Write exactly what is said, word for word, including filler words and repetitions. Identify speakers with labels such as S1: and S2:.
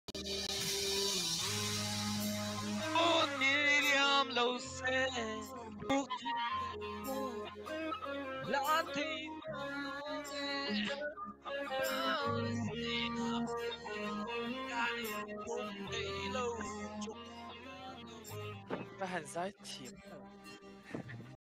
S1: Oniriam lo se Latin
S2: 要很在甜的。